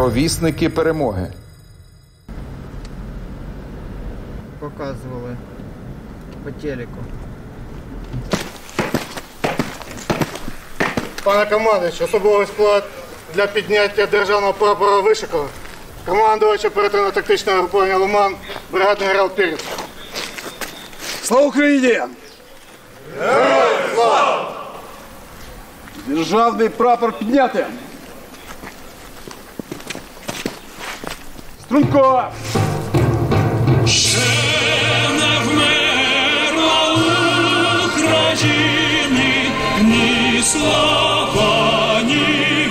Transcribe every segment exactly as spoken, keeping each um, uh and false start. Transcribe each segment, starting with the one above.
Провісники перемоги. Показували по телеку. Пане командуючий, особливий склад для підняття державного прапора Вишикова. Командувач оперативно-тактичного угруповання «Лиман», бригадний генерал Піріс. Слава Україні! Героям слава! Державний прапор підняти! Струнко! Ще не вмерла України ні слава, ні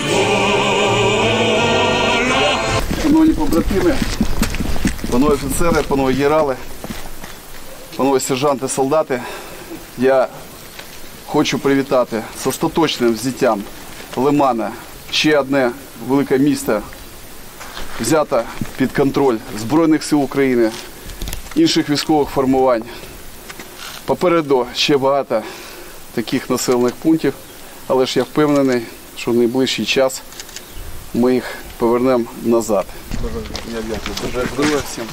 воля. Шановні побратими, панове офіцери, панове генерали, панове сержанти, солдати, я хочу привітати з остаточним взяттям Лимана. Ще одне велике місто взято під контроль Збройних сил України, інших військових формувань. Попереду ще багато таких населених пунктів, але ж я впевнений, що в найближчий час ми їх повернемо назад. Я дякую. Бажаю здоров'я всім.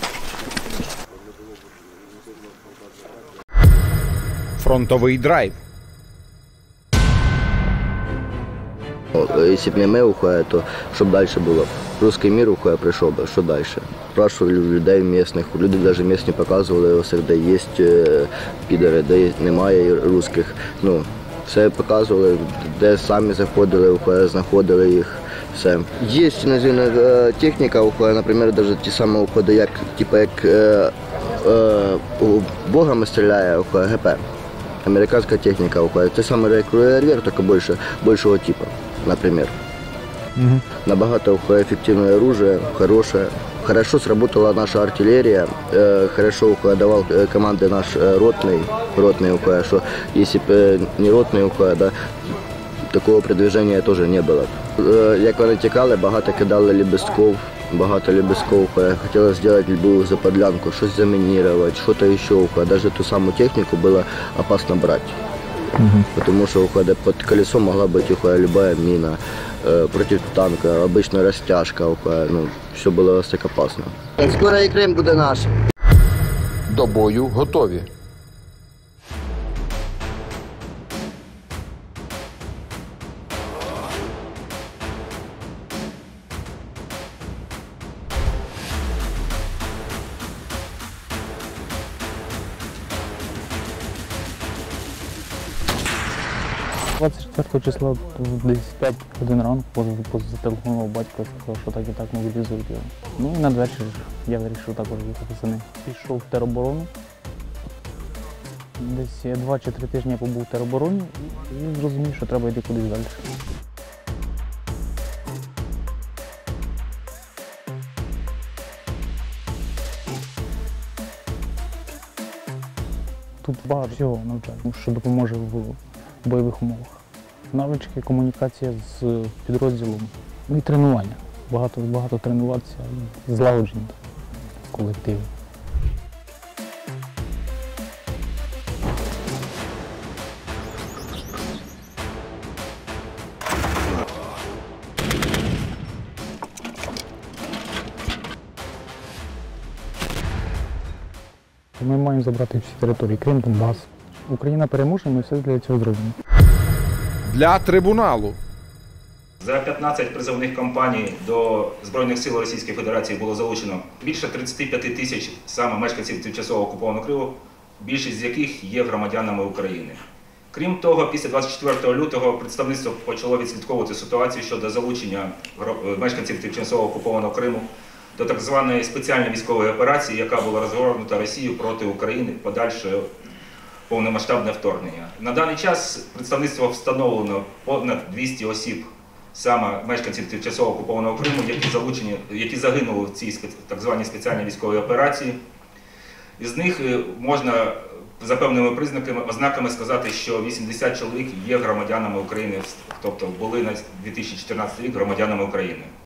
Фронтовий драйв. Если бы не мы уходили, то что бы дальше было? Русский мир уходя пришел бы, что дальше? Спрашивали людей местных, люди даже местные показывали, де є підери, де немає русських. Ну, все показували, де самі заходили, уходя, знаходили їх, все. Є іноземна техніка, уходя, наприклад, навіть ті самі уходи, як, типу, як е, е, богами стріляє, уходя, ГП. Американська техніка уходить. Це саме як револьвер, тільки більше, більшого типу, наприклад. Угу. Набагато эффективное оружие, хорошее. Хорошо сработала наша артиллерия, э, хорошо давал команды наш ротный, ротный ухода, что если бы не ротный ухода, да, такого продвижения тоже не было. Э, як вони тікали, багато кидали лебестков, багато лебестков. Хотела сделать любую заподлянку, щось заминировать, что-то еще ухода. Даже ту самую технику было опасно брать. Угу. Потому что ухода под колесом могла быть ухода любая мина. Против танка, обычная растяжка, ну, все было так опасно. Скоро і Крим буде наш. До бою готові. двадцять четвертого числа десь п'ять годин ранку зателефонував батько, сказав, що так і так мобілізують його. Ну і надвечір я вирішив також їхати за ним. Пішов в тероборону. Десь два чи три тижні я побув в теробороні і зрозумів, що треба йти кудись далі. Тут багато всього навчання, що допоможе в бойових умовах. Навички, комунікація з підрозділом, ну і тренування. Багато, багато тренуватися, злагодження в колективі. Ми маємо забрати всі території, Крим, Донбас. Україна переможе, ми все для цього зробимо. Для трибуналу. За п'ятнадцять призовних кампаній до Збройних сил Російської Федерації було залучено більше тридцяти п'яти тисяч саме мешканців тимчасово окупованого Криму, більшість з яких є громадянами України. Крім того, після двадцять четвертого лютого представництво почало відслідковувати ситуацію щодо залучення мешканців тимчасово окупованого Криму до так званої спеціальної військової операції, яка була розгорнута Росією проти України подальшою повномасштабне вторгнення. На даний час представництво встановлено понад двісті осіб, саме мешканців тимчасово окупованого Криму, які залучені, які загинули в цій так званій спеціальній військовій операції. Із них можна за певними признаками, ознаками сказати, що вісімдесят чоловік є громадянами України, тобто були на дві тисячі чотирнадцятий рік громадянами України.